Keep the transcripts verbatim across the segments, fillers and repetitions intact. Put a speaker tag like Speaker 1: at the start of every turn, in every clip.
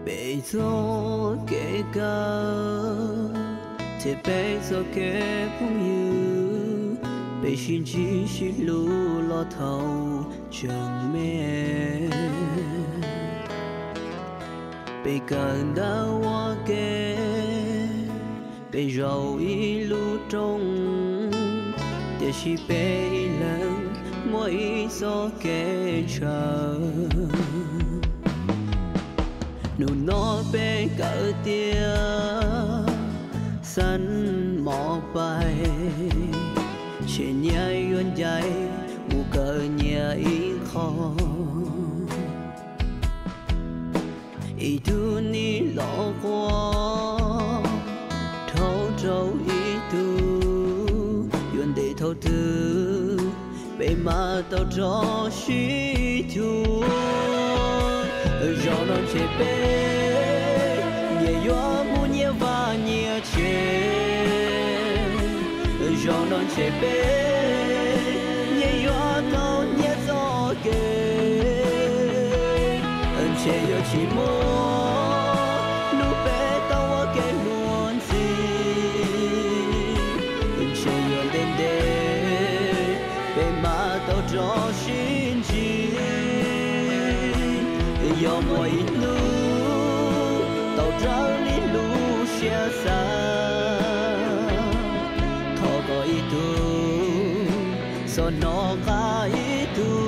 Speaker 1: bây giờ kể cả thế bây giờ kể phong như bây xin chỉ xin lũ lo thầu chẳng mẹ bây cần đã hoa kê bây giờ ý lũ trong để chỉ bây lần mỗi gió kể chờ nụ nó bên cỡ tia sân mỏ bay trên nhà yuan dài mù cờ nhà ý khó ý tu ni lọ qua thâu trâu ý tu yuan để thâu tư bề mà tao cho suy tu gió nó chế bê nhẹ gió mu nhẹ và nhẹ chế gió nó chế bê nhẹ gió tao nhẹ gió kề anh chế gió chỉ mô nụ bê tao kề luôn gì anh chế gió đêm đêm bề mà tao cho xin gì yo mọi nu tàu trao đi lu xe xa thọ gọi tu so nó cả ý tu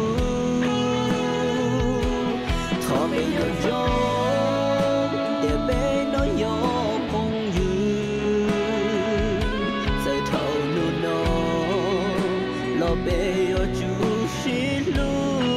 Speaker 1: thọ bây giờ cho để bé nó yo không dư sai thầu nu nó lo bé yo chú xin lu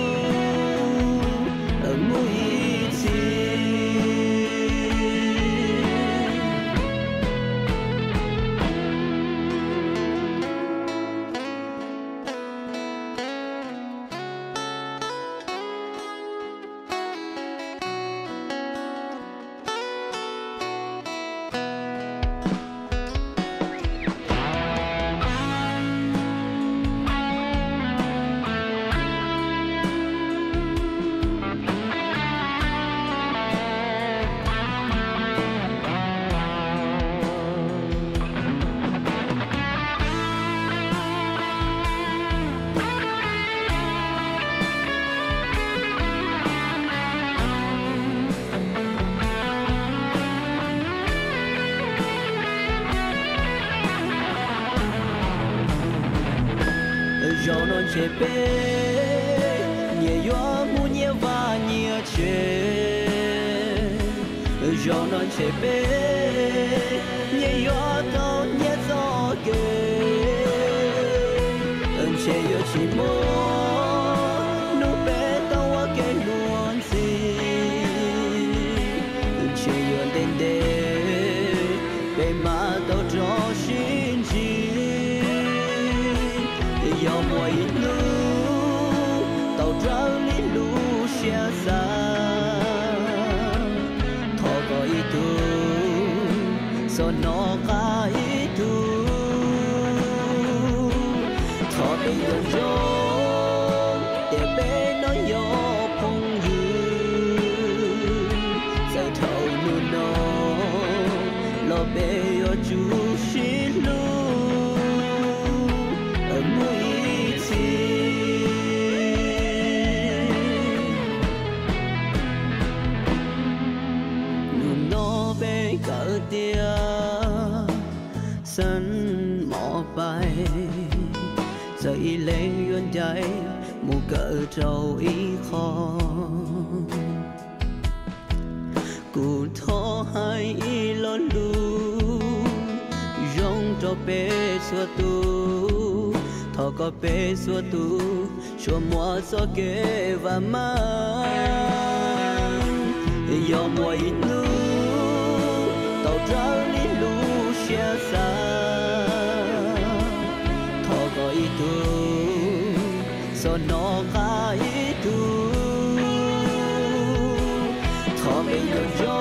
Speaker 1: gió non chế bê nhẹ gió mu nhẹ và nhẹ chế gió non chế bê nhẹ gió tao nhẹ gió kề anh chế gió chỉ mô nụ bê tao kề luôn gì anh chế gió đêm đêm bề mà tao cho xin gì yo mọi nu tàu trao đi lu xe xa thọ gọi tu so nó cả ý tu thọ bây giờ cho để bé nó yo không dư sai thầu nu nó lo bé yo chú xin lu cỡ tia sân mỏ bay dậy lên yuan trái mù cỡ trâu ý khó cụ thó hai ý lon lu rong cho bé xua tu thọ có bé xua tu cho mua gió kê và mang yo mọi nu tàu trao đi lu xe xa thọ gọi tu so nó cả ý tu thọ bây giờ